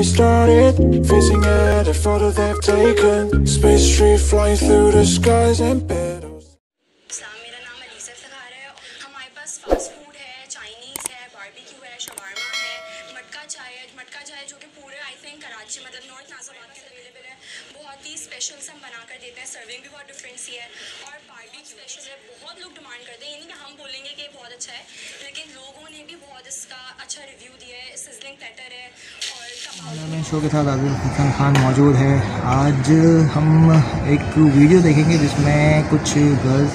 we started, facing every photo they've taken. Space tree flying through the skies and petals. मेरा नाम ELISA से खा रहे हो। हमारे पास फास्ट फूड है, चाइनीज़ है, बारबेक्यू है, शवारमा है, मटका चाय जो कि पूरे आई थिंक कराची मतलब नॉर्थ नाज़ाबाद के अवेलेबल है। बहुत ही स्पेशल से हम बना कर देते हैं, सर्विंग भी बहुत डिफरेंट सी है और बारबेक्यू स्पेशल है। बहुत लोग डिमांड करते हैं, ये नहीं कि हम बोलेंगे कि बहुत अच्छा है, लेकिन लोगों ने भी बहुत इसका अच्छा रिव्यू दिया है। सिज़लिंग प्लेटर है और HunarMan शो के साथ adilkhan मौजूद है। आज हम एक वीडियो देखेंगे जिसमें कुछ गर्ल्स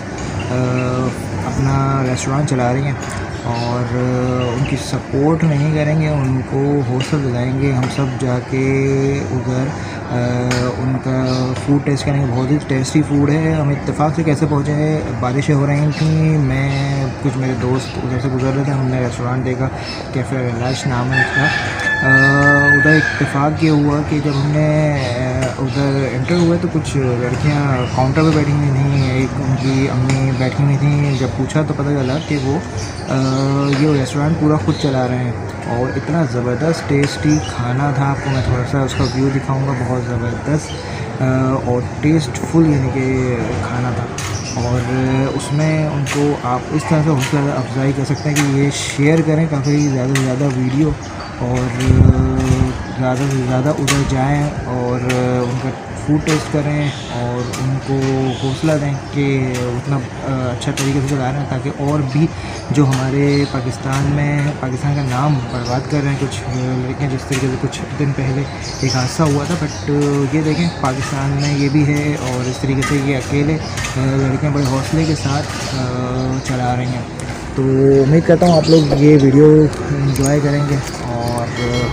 अपना रेस्टोरेंट चला रही हैं और उनकी सपोर्ट नहीं करेंगे, उनको हौसला दिलाएंगे। हम सब जाके उधर उनका फूड टेस्ट करेंगे। बहुत ही टेस्टी फूड है। हम इत्तेफाक से कैसे पहुँचे हैं, बारिशें हो रही थी, मैं कुछ मेरे दोस्त उधर से गुजर रहे थे, हमने रेस्टोरेंट देखा, कैफ़े रिलिश नाम है उसका। उधर इत्तेफाक ये हुआ कि जब हमने उधर एंटर हुए तो कुछ लड़कियां काउंटर पे बैठी हुई थी, एक उनकी अम्मी बैठी हुई थी। जब पूछा तो पता चला कि वो ये रेस्टोरेंट पूरा खुद चला रहे हैं और इतना ज़बरदस्त टेस्टी खाना था। आपको मैं थोड़ा सा उसका व्यू दिखाऊंगा। बहुत ज़बरदस्त और टेस्टफुल यानी कि खाना था और उसमें उनको आप इस तरह से हौसला अफजाई कर सकते हैं कि ये शेयर करें काफ़ी ज़्यादा से ज़्यादा वीडियो और ज़्यादा से ज़्यादा उधर जाएं और उनका फूड टेस्ट करें और उनको हौसला दें कि उतना अच्छा तरीके से चला रहे हैं, ताकि और भी जो हमारे पाकिस्तान का नाम बर्बाद कर रहे हैं कुछ लड़कियाँ। जिस तरीके से कुछ दिन पहले एक हादसा हुआ था, बट ये देखें पाकिस्तान में ये भी है और इस तरीके से ये अकेले लड़कियाँ बड़े हौसले के साथ चला रही हैं। तो उम्मीद करता हूँ आप लोग ये वीडियो एंजॉय करेंगे और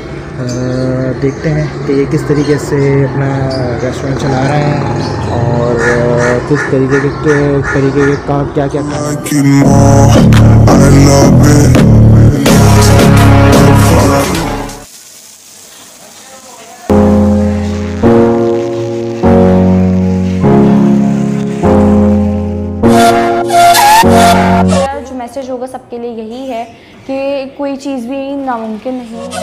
देखते हैं कि ये किस तरीके से अपना रेस्टोरेंट चला रहे हैं और किस तरीके के काम क्या कर रहे हैं। जो मैसेज होगा सबके लिए यही है कि कोई चीज़ भी नामुमकिन नहीं है।